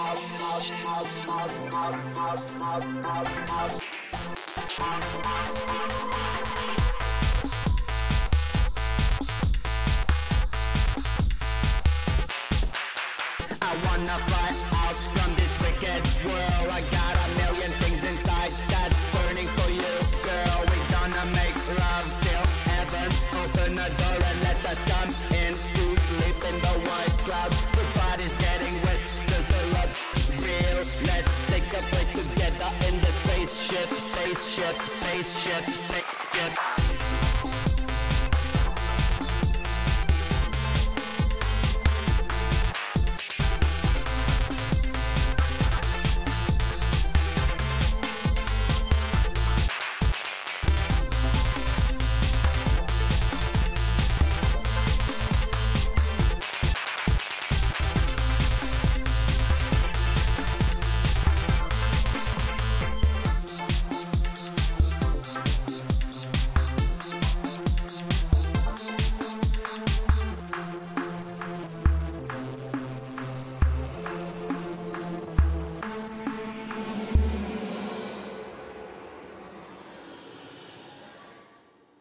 I wanna fly out from this wicked world. I got a million things inside that's burning for you, girl. We gonna make love till heaven. Open the door and let us come in to sleep in the white cloud. The body's getting wet, cause the love real. Let's take a place together in the spaceship, spaceship, spaceship, spaceship.